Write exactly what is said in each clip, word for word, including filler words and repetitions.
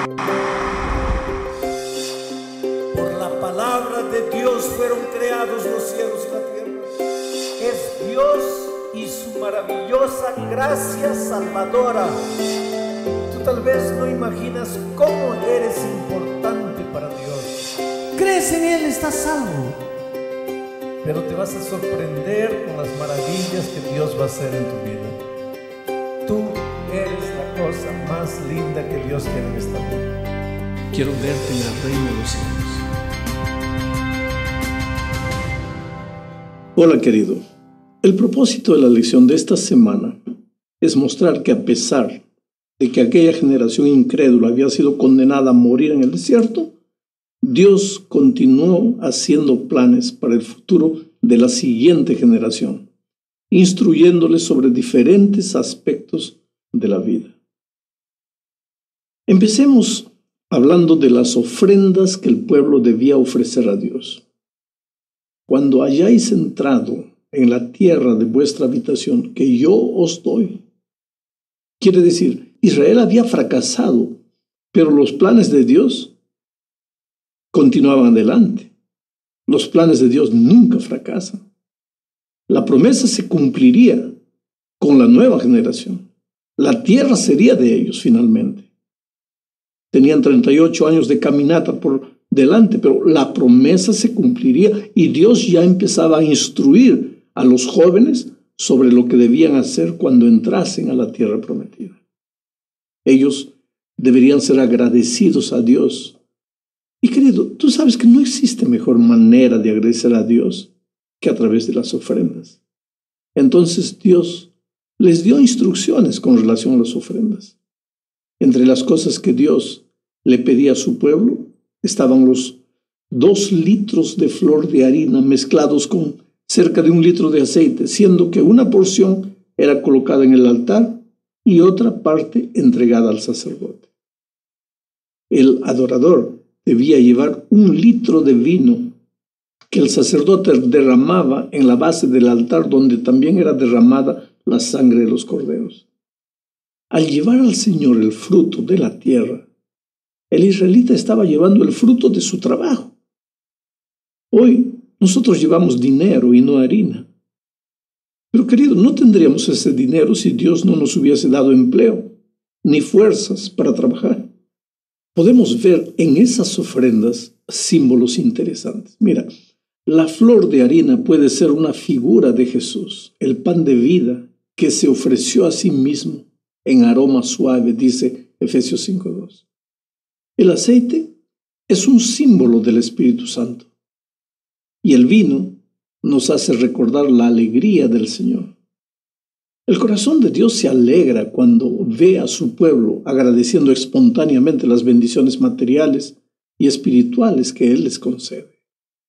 Por la palabra de Dios fueron creados los cielos y la tierra. Es Dios y su maravillosa gracia salvadora. Tú tal vez no imaginas cómo eres importante para Dios. Crees en Él, estás salvo. Pero te vas a sorprender con las maravillas que Dios va a hacer en tu vida. Tú eres la cosa más linda que Dios tiene en esta vida. Quiero verte en el reino de los cielos. Hola querido, el propósito de la lección de esta semana es mostrar que a pesar de que aquella generación incrédula había sido condenada a morir en el desierto, Dios continuó haciendo planes para el futuro de la siguiente generación, instruyéndoles sobre diferentes aspectos de la vida. Empecemos hablando de las ofrendas que el pueblo debía ofrecer a Dios. Cuando hayáis entrado en la tierra de vuestra habitación, que yo os doy. Quiere decir, Israel había fracasado, pero los planes de Dios continuaban adelante. Los planes de Dios nunca fracasan. La promesa se cumpliría con la nueva generación. La tierra sería de ellos finalmente. Tenían treinta y ocho años de caminata por delante, pero la promesa se cumpliría y Dios ya empezaba a instruir a los jóvenes sobre lo que debían hacer cuando entrasen a la tierra prometida. Ellos deberían ser agradecidos a Dios. Y querido, tú sabes que no existe mejor manera de agradecer a Dios que a través de las ofrendas. Entonces Dios les dio instrucciones con relación a las ofrendas. Entre las cosas que Dios le pedía a su pueblo estaban los dos litros de flor de harina mezclados con cerca de un litro de aceite, siendo que una porción era colocada en el altar y otra parte entregada al sacerdote. El adorador debía llevar un litro de vino que el sacerdote derramaba en la base del altar, donde también era derramada la sangre de los corderos. Al llevar al Señor el fruto de la tierra, el israelita estaba llevando el fruto de su trabajo. Hoy nosotros llevamos dinero y no harina. Pero querido, no tendríamos ese dinero si Dios no nos hubiese dado empleo ni fuerzas para trabajar. Podemos ver en esas ofrendas símbolos interesantes. Mira, la flor de harina puede ser una figura de Jesús, el pan de vida que se ofreció a sí mismo en aroma suave, dice Efesios cinco dos. El aceite es un símbolo del Espíritu Santo y el vino nos hace recordar la alegría del Señor. El corazón de Dios se alegra cuando ve a su pueblo agradeciendo espontáneamente las bendiciones materiales y espirituales que Él les concede.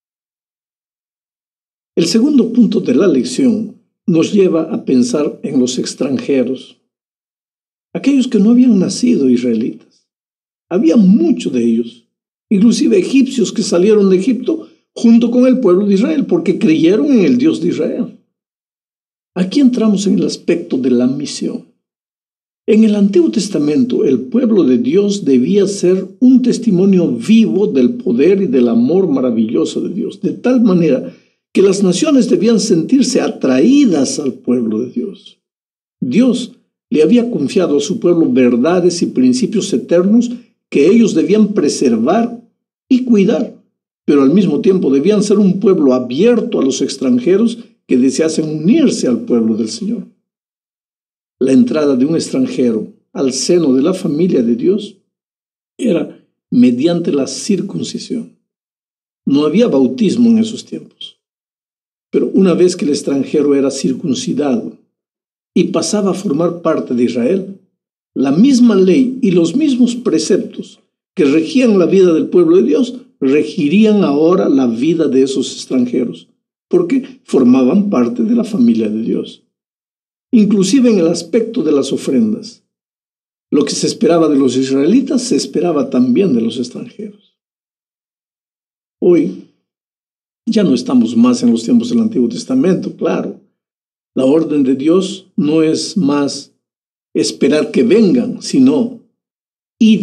El segundo punto de la lección nos lleva a pensar en los extranjeros, aquellos que no habían nacido israelitas. Había muchos de ellos, inclusive egipcios que salieron de Egipto junto con el pueblo de Israel porque creyeron en el Dios de Israel. Aquí entramos en el aspecto de la misión. En el Antiguo Testamento, el pueblo de Dios debía ser un testimonio vivo del poder y del amor maravilloso de Dios, de tal manera que las naciones debían sentirse atraídas al pueblo de Dios. Dios le había confiado a su pueblo verdades y principios eternos que ellos debían preservar y cuidar, pero al mismo tiempo debían ser un pueblo abierto a los extranjeros que deseasen unirse al pueblo del Señor. La entrada de un extranjero al seno de la familia de Dios era mediante la circuncisión. No había bautismo en esos tiempos, pero una vez que el extranjero era circuncidado y pasaba a formar parte de Israel, la misma ley y los mismos preceptos que regían la vida del pueblo de Dios regirían ahora la vida de esos extranjeros, porque formaban parte de la familia de Dios. Inclusive en el aspecto de las ofrendas. Lo que se esperaba de los israelitas se esperaba también de los extranjeros. Hoy ya no estamos más en los tiempos del Antiguo Testamento, claro. La orden de Dios no es más esperar que vengan, sino id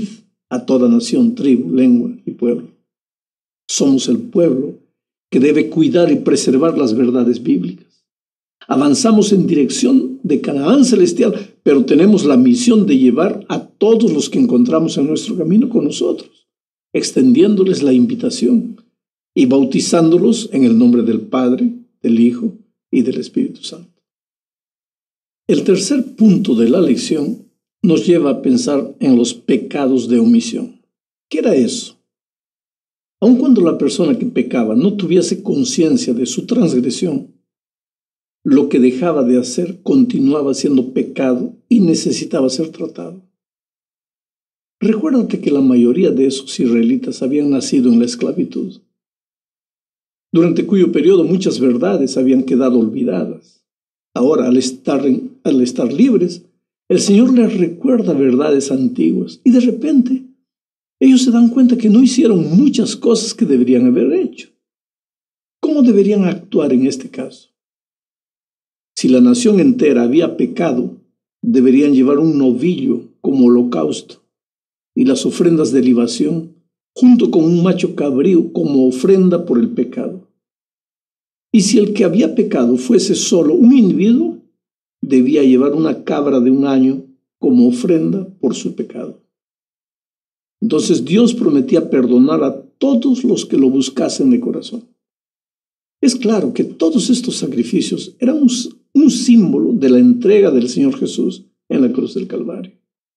a toda nación, tribu, lengua y pueblo. Somos el pueblo que debe cuidar y preservar las verdades bíblicas. Avanzamos en dirección de Canaán celestial, pero tenemos la misión de llevar a todos los que encontramos en nuestro camino con nosotros, extendiéndoles la invitación y bautizándolos en el nombre del Padre, del Hijo y del Espíritu Santo. El tercer punto de la lección nos lleva a pensar en los pecados de omisión. ¿Qué era eso? Aun cuando la persona que pecaba no tuviese conciencia de su transgresión, lo que dejaba de hacer continuaba siendo pecado y necesitaba ser tratado. Recuérdate que la mayoría de esos israelitas habían nacido en la esclavitud, durante cuyo periodo muchas verdades habían quedado olvidadas. Ahora, al estar, en, al estar libres, el Señor les recuerda verdades antiguas y de repente ellos se dan cuenta que no hicieron muchas cosas que deberían haber hecho. ¿Cómo deberían actuar en este caso? Si la nación entera había pecado, deberían llevar un novillo como holocausto y las ofrendas de libación junto con un macho cabrío como ofrenda por el pecado. Y si el que había pecado fuese solo un individuo, debía llevar una cabra de un año como ofrenda por su pecado. Entonces Dios prometía perdonar a todos los que lo buscasen de corazón. Es claro que todos estos sacrificios eran un, un símbolo de la entrega del Señor Jesús en la cruz del Calvario.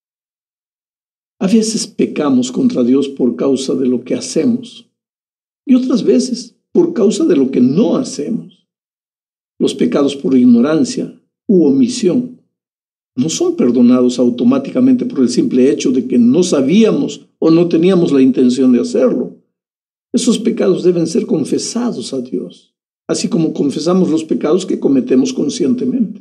A veces pecamos contra Dios por causa de lo que hacemos y otras veces por causa de lo que no hacemos. Los pecados por ignorancia u omisión no son perdonados automáticamente por el simple hecho de que no sabíamos o no teníamos la intención de hacerlo. Esos pecados deben ser confesados a Dios, así como confesamos los pecados que cometemos conscientemente.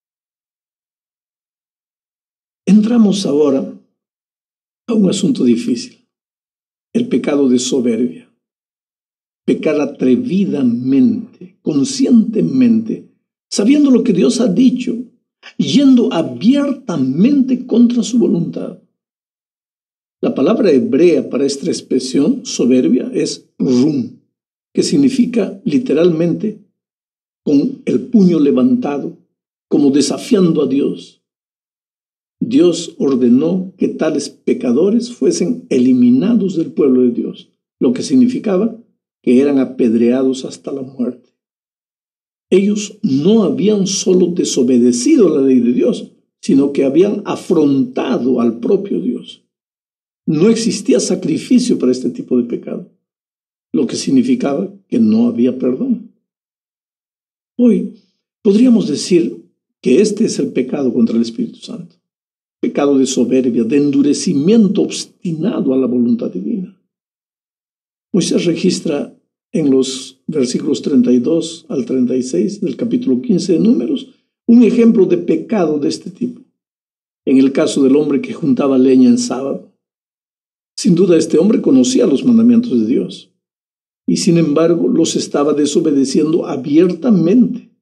Entramos ahora a un asunto difícil, el pecado de soberbia. Pecar atrevidamente, conscientemente, sabiendo lo que Dios ha dicho, yendo abiertamente contra su voluntad. La palabra hebrea para esta expresión, soberbia, es rum, que significa literalmente con el puño levantado, como desafiando a Dios. Dios ordenó que tales pecadores fuesen eliminados del pueblo de Dios, lo que significaba que eran apedreados hasta la muerte. Ellos no habían solo desobedecido la ley de Dios, sino que habían afrontado al propio Dios. No existía sacrificio para este tipo de pecado, lo que significaba que no había perdón. Hoy podríamos decir que este es el pecado contra el Espíritu Santo, pecado de soberbia, de endurecimiento obstinado a la voluntad divina. Moisés registra en los versículos treinta y dos al treinta y seis del capítulo quince de Números un ejemplo de pecado de este tipo. En el caso del hombre que juntaba leña en sábado. Sin duda este hombre conocía los mandamientos de Dios y sin embargo los estaba desobedeciendo abiertamente.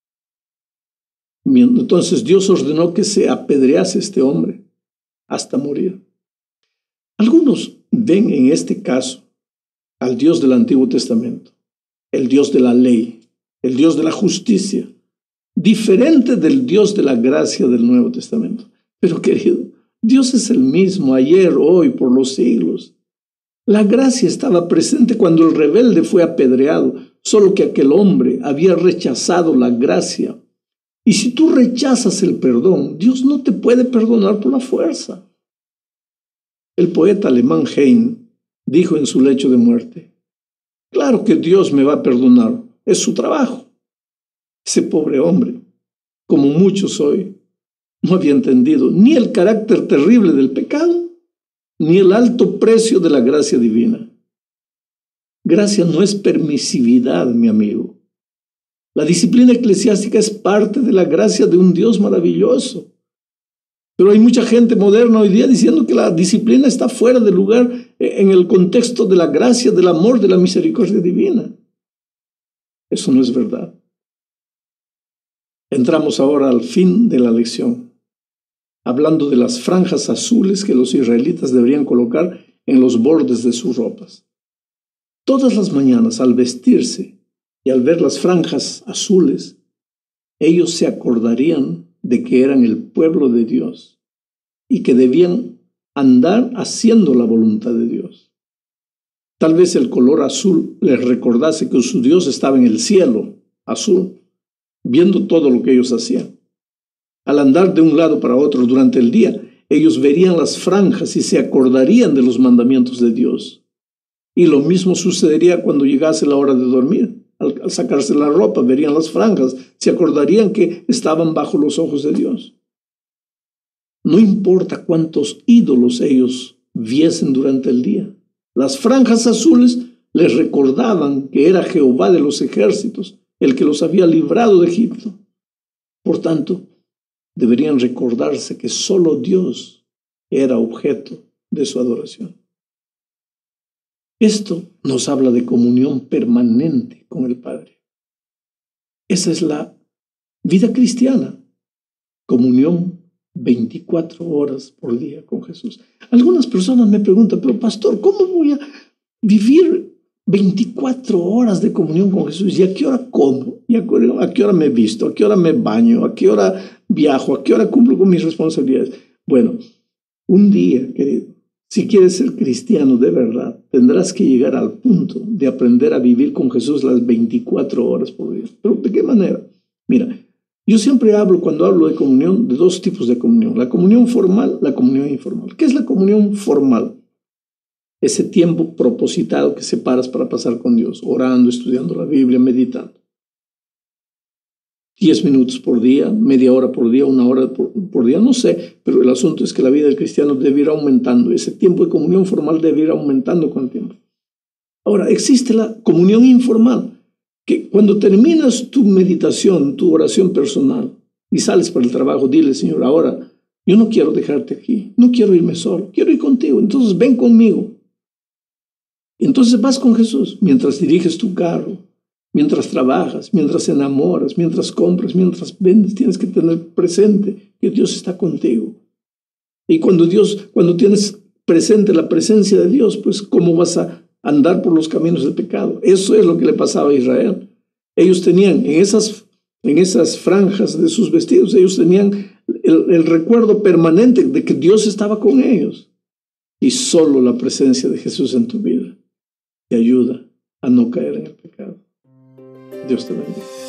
Entonces Dios ordenó que se apedrease este hombre hasta morir. Algunos ven en este caso al Dios del Antiguo Testamento, el Dios de la ley, el Dios de la justicia, diferente del Dios de la gracia del Nuevo Testamento. Pero querido, Dios es el mismo ayer, hoy, por los siglos. La gracia estaba presente cuando el rebelde fue apedreado, solo que aquel hombre había rechazado la gracia. Y si tú rechazas el perdón, Dios no te puede perdonar por la fuerza. El poeta alemán Heine dijo en su lecho de muerte: claro que Dios me va a perdonar, es su trabajo. Ese pobre hombre, como muchos hoy, no había entendido ni el carácter terrible del pecado, ni el alto precio de la gracia divina. Gracia no es permisividad, mi amigo. La disciplina eclesiástica es parte de la gracia de un Dios maravilloso. Pero hay mucha gente moderna hoy día diciendo que la disciplina está fuera de lugar en el contexto de la gracia, del amor, de la misericordia divina. Eso no es verdad. Entramos ahora al fin de la lección. hablando de las franjas azules que los israelitas deberían colocar en los bordes de sus ropas. Todas las mañanas, al vestirse y al ver las franjas azules, ellos se acordarían de que eran el pueblo de Dios y que debían andar haciendo la voluntad de Dios. Tal vez el color azul les recordase que su Dios estaba en el cielo azul, viendo todo lo que ellos hacían. Al andar de un lado para otro durante el día, ellos verían las franjas y se acordarían de los mandamientos de Dios. Y lo mismo sucedería cuando llegase la hora de dormir. Al, al sacarse la ropa, verían las franjas, se acordarían que estaban bajo los ojos de Dios. No importa cuántos ídolos ellos viesen durante el día, las franjas azules les recordaban que era Jehová de los ejércitos el que los había librado de Egipto. Por tanto, deberían recordarse que solo Dios era objeto de su adoración. Esto nos habla de comunión permanente con el Padre. Esa es la vida cristiana, comunión veinticuatro horas por día con Jesús. Algunas personas me preguntan, pero pastor, ¿cómo voy a vivir veinticuatro horas de comunión con Jesús? ¿Y a qué hora como? ¿Y a qué hora me visto? ¿A qué hora me baño? ¿A qué hora viajo? ¿A qué hora cumplo con mis responsabilidades? Bueno, un día, querido, si quieres ser cristiano de verdad, tendrás que llegar al punto de aprender a vivir con Jesús las veinticuatro horas por día. ¿Pero de qué manera? Mira, yo siempre hablo, cuando hablo de comunión, de dos tipos de comunión. La comunión formal, la comunión informal. ¿Qué es la comunión formal? Ese tiempo propositado que separas para pasar con Dios, orando, estudiando la Biblia, meditando. Diez minutos por día, media hora por día, una hora por, por día, no sé, pero el asunto es que la vida del cristiano debe ir aumentando. Ese tiempo de comunión formal debe ir aumentando con el tiempo. Ahora, existe la comunión informal, que cuando terminas tu meditación, tu oración personal, y sales para el trabajo, dile, Señor, ahora, yo no quiero dejarte aquí, no quiero irme solo, quiero ir contigo, entonces ven conmigo. Entonces vas con Jesús mientras diriges tu carro, mientras trabajas, mientras enamoras, mientras compras, mientras vendes. Tienes que tener presente que Dios está contigo. Y cuando Dios, cuando tienes presente la presencia de Dios, pues ¿cómo vas a andar por los caminos del pecado? Eso es lo que le pasaba a Israel. Ellos tenían en esas, en esas franjas de sus vestidos, ellos tenían el, el recuerdo permanente de que Dios estaba con ellos. Y solo la presencia de Jesús en tu vida te ayuda a no caer en el pecado. Dios te bendiga.